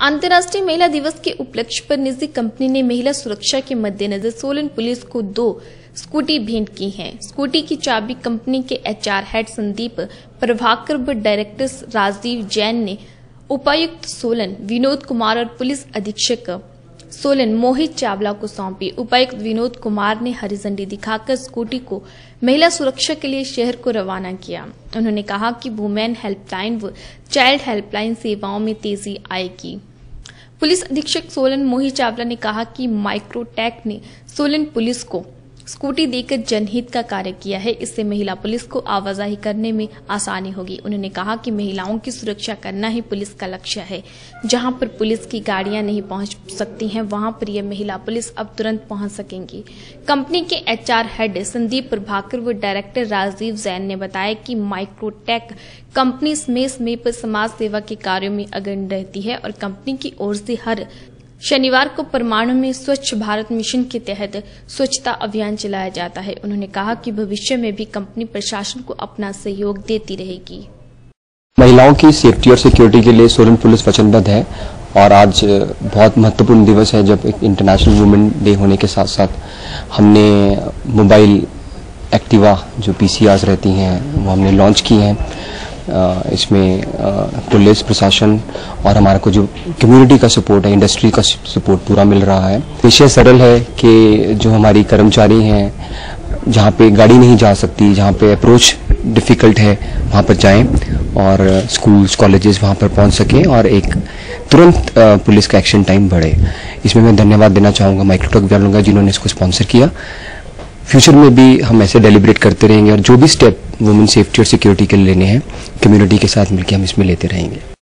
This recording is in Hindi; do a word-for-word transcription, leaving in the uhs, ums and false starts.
अंतर्राष्ट्रीय महिला दिवस के उपलक्ष्य पर निजी कंपनी ने महिला सुरक्षा के मद्देनजर सोलन पुलिस को दो स्कूटी भेंट की हैं। स्कूटी की चाबी कंपनी के एचआर हेड संदीप प्रभाकर व डायरेक्टर राजीव जैन ने उपायुक्त सोलन विनोद कुमार और पुलिस अधीक्षक सोलन मोहित चावला को सौंपी। उपायुक्त विनोद कुमार ने हरी झंडी दिखाकर स्कूटी को महिला सुरक्षा के लिए शहर को रवाना किया। उन्होंने कहा कि वुमेन हेल्पलाइन व चाइल्ड हेल्पलाइन सेवाओं में तेजी आएगी। पुलिस अधीक्षक सोलन मोहित चावला ने कहा कि माइक्रोटेक ने सोलन पुलिस को स्कूटी देकर जनहित का कार्य किया है। इससे महिला पुलिस को आवाजाही करने में आसानी होगी। उन्होंने कहा कि महिलाओं की सुरक्षा करना ही पुलिस का लक्ष्य है। जहां पर पुलिस की गाड़ियां नहीं पहुंच सकती हैं, वहां पर यह महिला पुलिस अब तुरंत पहुंच सकेंगी। कंपनी के एचआर हेड संदीप प्रभाकर व डायरेक्टर राजीव जैन ने बताया कि माइक्रोटेक कंपनी समय समय पर समाज सेवा के कार्यों में अग्रणी रहती है और कंपनी की ओर से हर शनिवार को परमाणु में स्वच्छ भारत मिशन के तहत स्वच्छता अभियान चलाया जाता है। उन्होंने कहा कि भविष्य में भी कंपनी प्रशासन को अपना सहयोग देती रहेगी। महिलाओं की सेफ्टी और सिक्योरिटी के लिए सोलन पुलिस वचनबद्ध है और आज बहुत महत्वपूर्ण दिवस है जब एक इंटरनेशनल वुमेन डे होने के साथ साथ हमने मोबाइल एक्टिवा जो पीसीआर्स रहती हैं वो हमने लॉन्च की हैं। इसमें पुलिस प्रशासन और हमारा को जो कम्युनिटी का सपोर्ट है, इंडस्ट्री का सपोर्ट पूरा मिल रहा है। विषय सरल है कि जो हमारी कर्मचारी हैं जहाँ पे गाड़ी नहीं जा सकती, जहाँ पे अप्रोच डिफिकल्ट है, वहाँ पर जाएं और स्कूल्स कॉलेजेस वहाँ पर पहुँच सकें और एक तुरंत पुलिस का एक्शन टाइम बढ़े। इसमें मैं धन्यवाद देना चाहूँगा माइक्रोटेक वालों का जिन्होंने इसको स्पॉन्सर किया। फ्यूचर में भी हम ऐसे डेलिब्रेट करते रहेंगे और जो भी स्टेप वुमेन सेफ्टी और सिक्योरिटी के लिए लेने हैं कम्युनिटी के साथ मिलकर हम इसमें लेते रहेंगे।